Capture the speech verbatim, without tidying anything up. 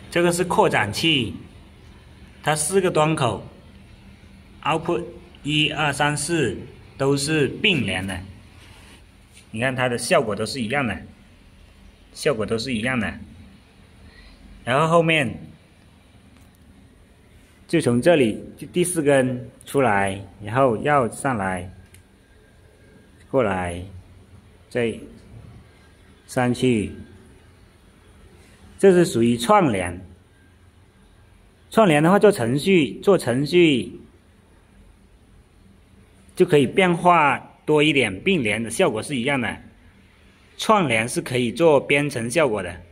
这个是扩展器，它四个端口 ，output 一二三四都是并联的。你看它的效果都是一样的，效果都是一样的。然后后面就从这里就第四根出来，然后绕上来，过来，再上去。这是属于串联。串联的话，做程序做程序就可以变化多一点，并联的效果是一样的。串联是可以做编程效果的。